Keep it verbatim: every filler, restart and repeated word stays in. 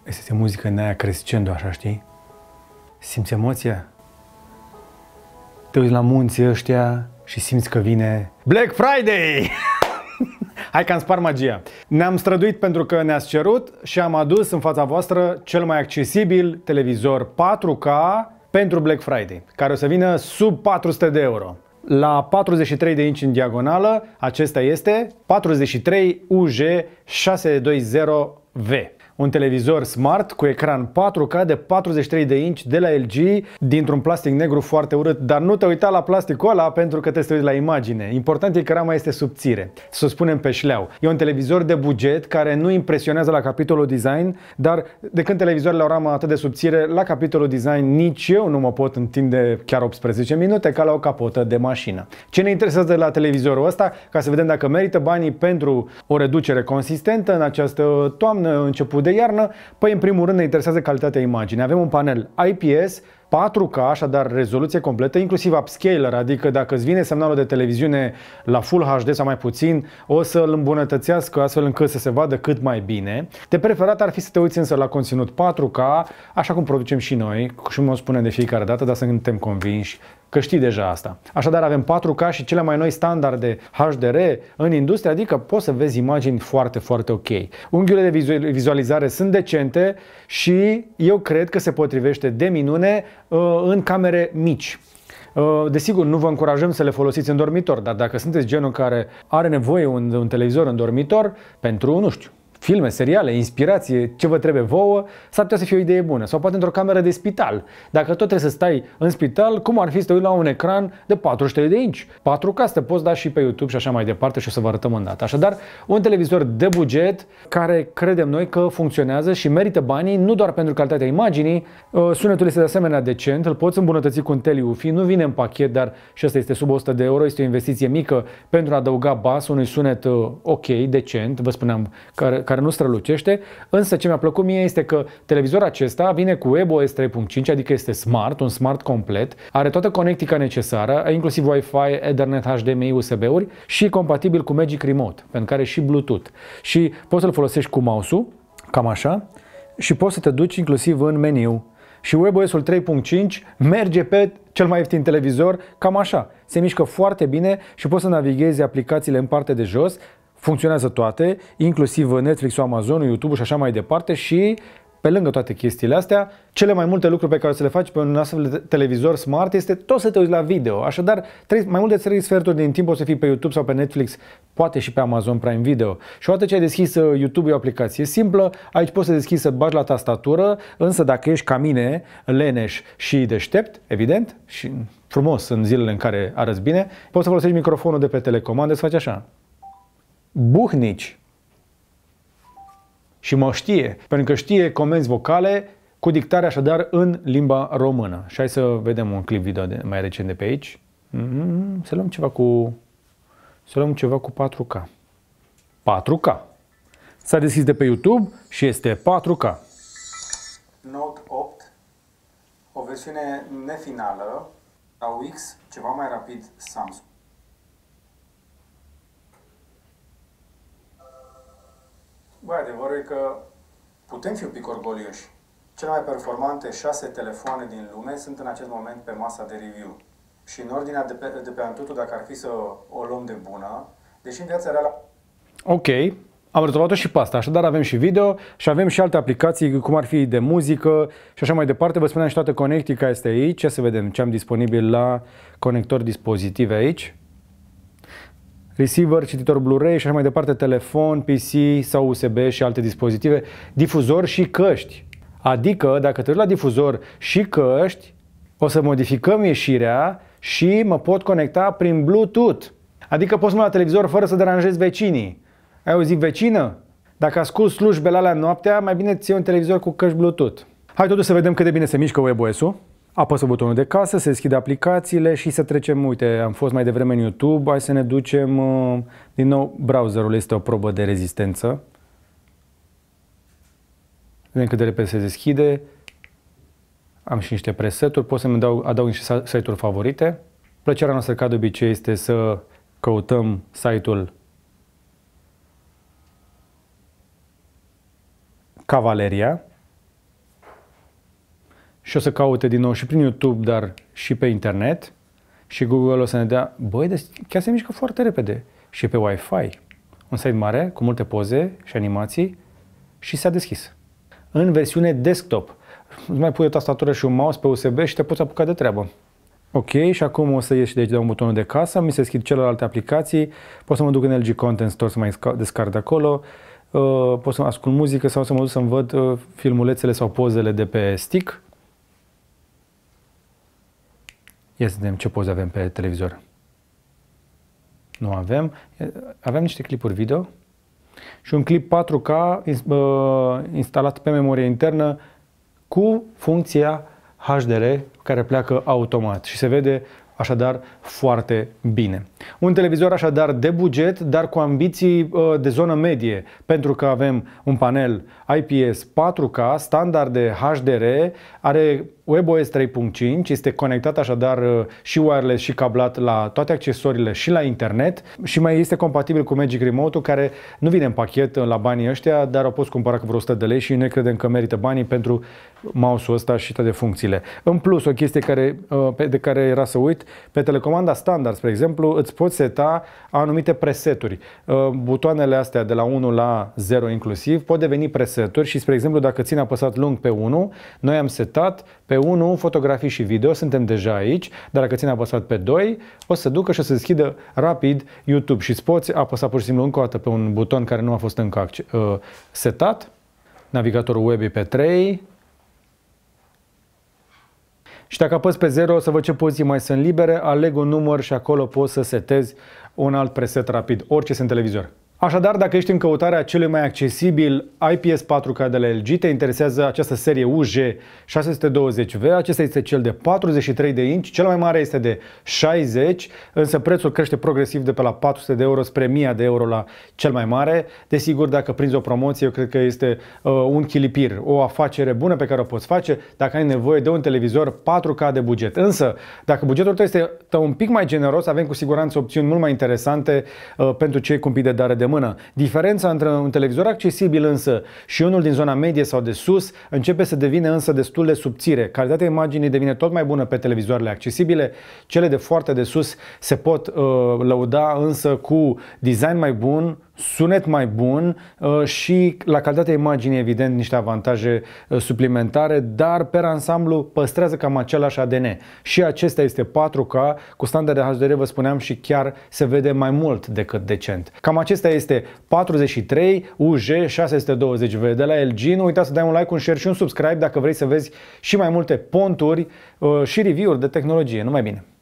Este muzică în aia crescendo, așa, știi? Simți emoția? Te uiți la munții ăștia și simți că vine Black Friday! Hai că am spart magia. Ne-am străduit pentru că ne-ați cerut și am adus în fața voastră cel mai accesibil televizor patru K pentru Black Friday, care o să vină sub patru sute de euro. La patruzeci și trei de inci în diagonală, acesta este patruzeci și trei U J șase sute douăzeci V. Un televizor smart cu ecran patru K de patruzeci și trei de inci de la L G, dintr-un plastic negru foarte urât, dar nu te uita la plasticul ăla pentru că te uiți la imagine. Important e că rama este subțire, să o spunem pe șleau. E un televizor de buget care nu impresionează la capitolul design, dar de când televizoarele au ramă atât de subțire, la capitolul design nici eu nu mă pot întinde chiar optsprezece minute ca la o capotă de mașină. Ce ne interesează de la televizorul ăsta, ca să vedem dacă merită banii pentru o reducere consistentă în această toamnă, început de iarnă? Păi în primul rând ne interesează calitatea imaginii. Avem un panel I P S patru K, așadar rezoluție completă, inclusiv upscaler, adică dacă îți vine semnalul de televiziune la Full H D sau mai puțin, o să îl îmbunătățească astfel încât să se vadă cât mai bine. De preferat ar fi să te uiți însă la conținut patru K, așa cum producem și noi, și cum o spunem de fiecare dată, dar suntem convinși că știi deja asta. Așadar avem patru K și cele mai noi standarde H D R în industrie, adică poți să vezi imagini foarte, foarte ok. Unghiurile de vizualizare sunt decente și eu cred că se potrivește de minune uh, în camere mici. Uh, desigur, nu vă încurajăm să le folosiți în dormitor, dar dacă sunteți genul care are nevoie un, un televizor în dormitor pentru, nu știu, filme, seriale, inspirație, ce vă trebuie vouă, s-ar putea să fie o idee bună. Sau poate într-o cameră de spital. Dacă tot trebuie să stai în spital, cum ar fi să te uiți la un ecran de patruzeci și trei de inci? patru K, să te poți da și pe YouTube și așa mai departe și o să vă arătăm îndată. Așadar, un televizor de buget care credem noi că funcționează și merită banii, nu doar pentru calitatea imaginii. Sunetul este de asemenea decent, îl poți îmbunătăți cu un tele-U-F I, nu vine în pachet, dar și asta este sub o sută de euro, este o investiție mică pentru a adăuga bas unui sunet ok, decent, vă spuneam, care, care nu strălucește, însă ce mi-a plăcut mie este că televizorul acesta vine cu WebOS trei punct cinci, adică este smart, un smart complet, are toată conectica necesară, inclusiv Wi-Fi, Ethernet, H D M I, U S B-uri și compatibil cu Magic Remote, pentru care și Bluetooth. Și poți să-l folosești cu mouse-ul, cam așa, și poți să te duci inclusiv în meniu. Și WebOS-ul trei punct cinci merge pe cel mai ieftin televizor, cam așa. Se mișcă foarte bine și poți să navighezi aplicațiile în partea de jos. Funcționează toate, inclusiv Netflix-ul, Amazon-ul, YouTube-ul și așa mai departe și pe lângă toate chestiile astea, cele mai multe lucruri pe care o să le faci pe un astfel de televizor smart este tot să te uiți la video. Așadar, mai mult de trei sferturi din timp o să fii pe YouTube sau pe Netflix, poate și pe Amazon Prime Video. Și odată ce ai deschis YouTube, e o aplicație simplă, aici poți să deschizi, să bagi la tastatură, însă dacă ești ca mine, leneș și deștept, evident, și frumos în zilele în care arăți bine, poți să folosești microfonul de pe telecomandă să faci așa. Buhnici. Și mă știe, pentru că știe comenzi vocale cu dictare așadar în limba română. Și hai să vedem un clip video de, mai recent de pe aici. Mm-hmm. Să luăm ceva cu să luăm ceva cu patru K. patru K. S-a deschis de pe YouTube și este patru K. Note opt, o versiune nefinală, A U X, ceva mai rapid Samsung. Băi, adevărul e că putem fi un pic orgolioși. Cele mai performante șase telefoane din lume sunt în acest moment pe masa de review. Și în ordinea de pe, de pe Antutu, dacă ar fi să o luăm de bună, deși în viața reală... Ok, am rezolvat-o și pe asta, așadar avem și video și avem și alte aplicații, cum ar fi de muzică și așa mai departe. Vă spuneam și toată conectica este aici. Ce să vedem ce am disponibil la conector dispozitive aici. Receiver, cititor Blu-ray și așa mai departe, telefon, P C sau U S B și alte dispozitive, difuzor și căști. Adică, dacă te duci la difuzor și căști, o să modificăm ieșirea și mă pot conecta prin Bluetooth. Adică poți să mă la televizor fără să deranjezi vecinii. Ai auzit, vecină? Dacă asculti slujbele alea noaptea, mai bine ți iei un televizor cu căști Bluetooth. Hai totuși să vedem cât de bine se mișcă WebOS-ul. Apăsă butonul de casă, se deschide aplicațiile și să trecem, uite, am fost mai devreme în YouTube, hai să ne ducem, din nou, browserul este o probă de rezistență. Vedem cât de repede se deschide. Am și niște preseturi, pot să-mi adaug, adaug niște site-uri favorite. Plăcerea noastră, ca de obicei, este să căutăm site-ul Cavaleria. și o să caute din nou și prin YouTube, dar și pe internet și Google o să ne dea, băi, deci chiar se mișcă foarte repede și pe Wi-Fi. Un site mare cu multe poze și animații și s-a deschis. În versiune desktop. Îți mai pui o tastatură și un mouse pe U S B și te poți apuca de treabă. Ok, și acum o să ieși de aici de un butonul de casă, mi se deschid celelalte aplicații, pot să mă duc în L G Content Store să mai descarc de acolo, uh, pot să ascult muzică sau să mă duc să-mi văd uh, filmulețele sau pozele de pe stick. Ia să vedem ce poze avem pe televizor. Nu avem. Avem niște clipuri video și un clip patru K uh, instalat pe memorie internă cu funcția H D R care pleacă automat și se vede așadar foarte bine. Un televizor așadar de buget, dar cu ambiții uh, de zonă medie, pentru că avem un panel I P S patru K, standarde H D R, are WebOS trei punct cinci, este conectat așadar uh, și wireless și cablat la toate accesoriile și la internet și mai este compatibil cu Magic Remote-ul care nu vine în pachet la banii ăștia, dar o poți cumpăra cu vreo o sută de lei și noi credem că merită banii pentru mouse-ul ăsta și toate funcțiile. În plus, o chestie care, uh, de care era să uit, pe telecomanda standard, spre exemplu, îți poți seta anumite preseturi. Butoanele astea de la unu la zero inclusiv pot deveni preseturi și, spre exemplu, dacă țin apăsat lung pe unu, noi am setat pe unu fotografii și video, suntem deja aici, dar dacă țin apăsat pe doi, o să se ducă și o să deschidă rapid YouTube și îți poți apăsa pur și simplu încă o dată pe un buton care nu a fost încă setat. Navigatorul web e pe trei. Și dacă apăs pe zero, o să văd ce poziții mai sunt libere, aleg un număr și acolo poți să setezi un alt preset rapid, orice sunt în televizor. Așadar, dacă ești în căutarea celui mai accesibil I P S patru K de la L G, te interesează această serie U J șase sute douăzeci V, acesta este cel de patruzeci și trei de inci, cel mai mare este de șaizeci, însă prețul crește progresiv de pe la patru sute de euro spre o mie de euro la cel mai mare. Desigur, dacă prinzi o promoție, eu cred că este uh, un chilipir, o afacere bună pe care o poți face dacă ai nevoie de un televizor patru K de buget. Însă, dacă bugetul tău este un pic mai generos, avem cu siguranță opțiuni mult mai interesante uh, pentru cei cu un pic de dare de mână. Diferența între un televizor accesibil însă și unul din zona medie sau de sus începe să devină însă destul de subțire. Calitatea imaginii devine tot mai bună pe televizoarele accesibile. Cele de foarte de sus se pot uh, lăuda însă cu design mai bun, sunet mai bun uh, și la calitatea imaginii evident niște avantaje uh, suplimentare, dar per ansamblu păstrează cam același A D N. Și acesta este patru K cu standarde H D R, vă spuneam, și chiar se vede mai mult decât decent. Cam acesta este patruzeci și trei U J șase sute douăzeci V de la L G. Nu uita să dai un like, un share și un subscribe dacă vrei să vezi și mai multe ponturi uh, și review-uri de tehnologie. Numai bine!